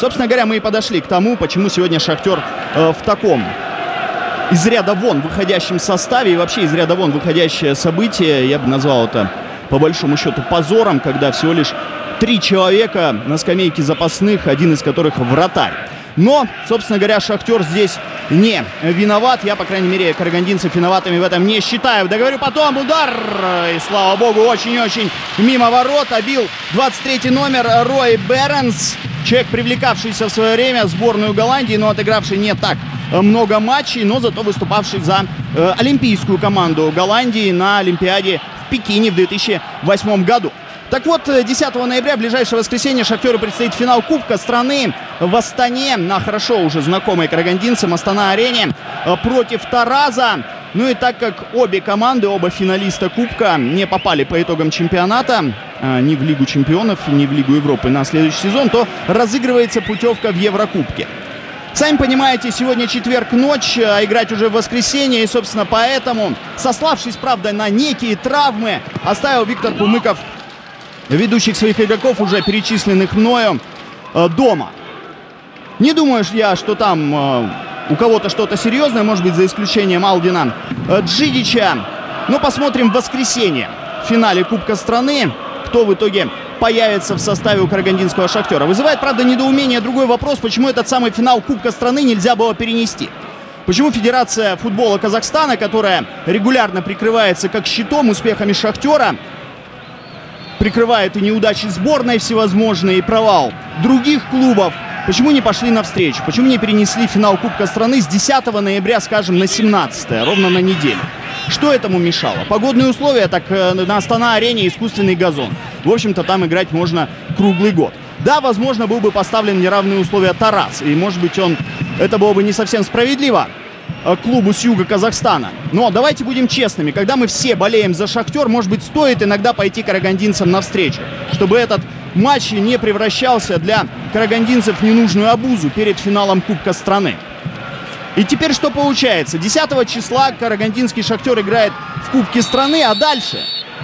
Собственно говоря, мы и подошли к тому, почему сегодня «Шахтер» в таком из ряда вон выходящем составе и вообще из ряда вон выходящее событие. Я бы назвал это по большому счету позором, когда всего лишь 3 человека на скамейке запасных, один из которых вратарь. Но, собственно говоря, «Шахтер» здесь не виноват. Я, по крайней мере, карагандинцев виноватыми в этом не считаю. Договорю потом. Удар. И, слава богу, очень-очень мимо ворот. Обил 23-й номер Рой Беренс. Человек, привлекавшийся в свое время в сборную Голландии, но отыгравший не так много матчей, но зато выступавший за олимпийскую команду Голландии на Олимпиаде в Пекине в 2008 году. Так вот, 10 ноября, в ближайшее воскресенье, «Шахтеру» предстоит финал Кубка страны в Астане, на хорошо уже знакомой карагандинцам Астана-арене, против Тараза. Ну и так как обе команды, оба финалиста Кубка не попали по итогам чемпионата ни в Лигу чемпионов, ни в Лигу Европы на следующий сезон, то разыгрывается путевка в Еврокубке. Сами понимаете, сегодня четверг ночь, а играть уже в воскресенье. И, собственно, поэтому, сославшись, правда, на некие травмы, оставил Виктор Кумыков ведущих своих игроков, уже перечисленных мною, дома. Не думаю я, что там у кого-то что-то серьезное, может быть, за исключением Алдина Джидича. Но посмотрим в воскресенье в финале Кубка страны, кто в итоге появится в составе у карагандинского «Шахтера». Вызывает, правда, недоумение другой вопрос, почему этот самый финал Кубка страны нельзя было перенести. Почему Федерация футбола Казахстана, которая регулярно прикрывается как щитом успехами «Шахтера», прикрывает и неудачи сборной всевозможные, и провал других клубов, почему не пошли навстречу? Почему не перенесли финал Кубка страны с 10 ноября, скажем, на 17, ровно на неделю? Что этому мешало? Погодные условия, так на Астана-арене искусственный газон. В общем-то, там играть можно круглый год. Да, возможно, был бы поставлен в неравные условия Тараз. И, может быть, это было бы не совсем справедливо клубу с юга Казахстана. Но давайте будем честными. Когда мы все болеем за «Шахтер», может быть, стоит иногда пойти карагандинцам навстречу, чтобы этот матч не превращался для карагандинцев в ненужную обузу перед финалом Кубка страны. И теперь что получается? 10 числа карагандинский «Шахтер» играет в Кубке страны, а дальше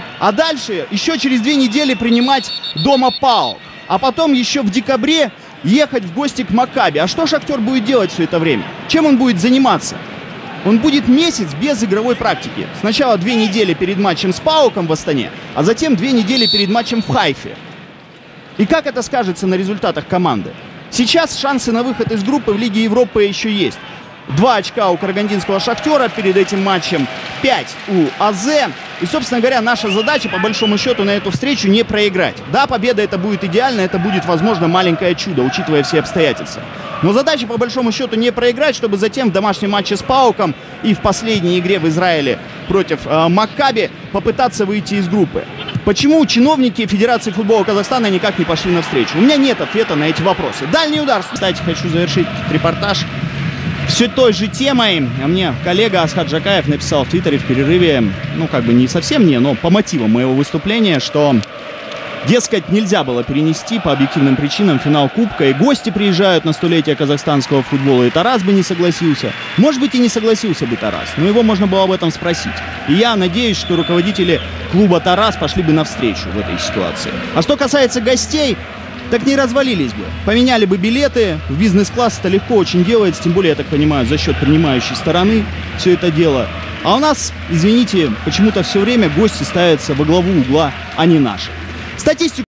еще через 2 недели принимать дома ПАОК. А потом еще в декабре ехать в гости к Маккаби. А что «Шахтер» будет делать все это время? Чем он будет заниматься? Он будет месяц без игровой практики. Сначала 2 недели перед матчем с ПАОКом в Астане, а затем 2 недели перед матчем в Хайфе. И как это скажется на результатах команды? Сейчас шансы на выход из группы в Лиге Европы еще есть. 2 очка у карагандинского «Шахтера перед этим матчем, 5 у АЗ. И, собственно говоря, наша задача, по большому счету, на эту встречу не проиграть. Да, победа это будет идеально, это будет, возможно, маленькое чудо, учитывая все обстоятельства. Но задача, по большому счету, не проиграть, чтобы затем в домашнем матче с ПАОКом и в последней игре в Израиле против Маккаби попытаться выйти из группы. Почему чиновники Федерации футбола Казахстана никак не пошли навстречу? У меня нет ответа на эти вопросы. Дальний удар. Кстати, хочу завершить репортаж все той же темой. Мне коллега Асхат Джакаев написал в Твиттере в перерыве, ну как бы не совсем мне, но по мотивам моего выступления, что, дескать, нельзя было перенести по объективным причинам финал Кубка, и гости приезжают на 100-летие казахстанского футбола, и Тараз бы не согласился. Может быть, и не согласился бы Тараз, но его можно было об этом спросить. И я надеюсь, что руководители клуба Тараз пошли бы навстречу в этой ситуации. А что касается гостей, так не развалились бы. Поменяли бы билеты. В бизнес-класс это легко очень делается. Тем более, я так понимаю, за счет принимающей стороны все это дело. А у нас, извините, почему-то все время гости ставятся во главу угла, а не наши. Статистику